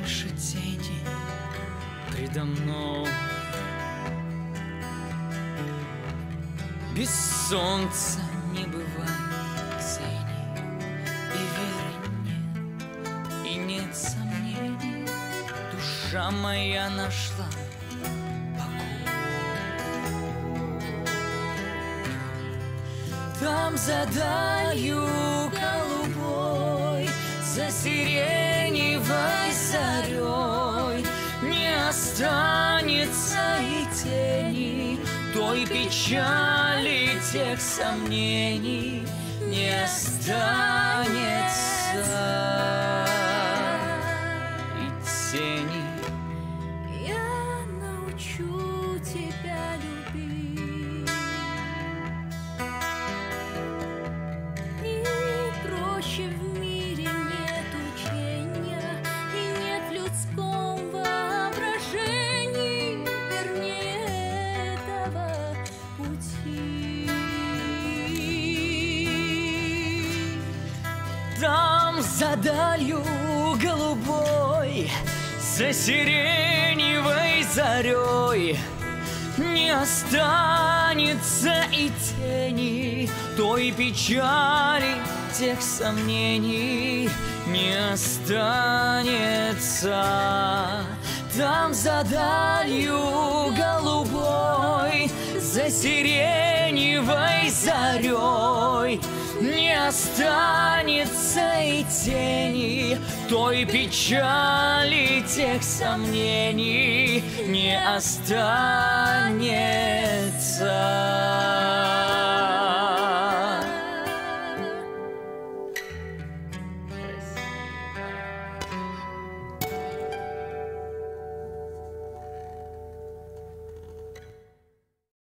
больше тени предо мной. Без солнца не бывает тени, и веры нет, и нет сомнений. Душа моя нашла покой. Там за далью голубой, за сиреневой зарей не останется и тени той печали, тех сомнений не останется и тени. Я научу тебя любить, и проще в мире нет учения, и нет в людском воображении вернее этого пути. Там за далью голубой, за сиреневой зарей не останется и тени той печали, тех сомнений не останется. Там за далью голубой, за сиреневой зарей не останется и тени той печали, тех сомнений не останется.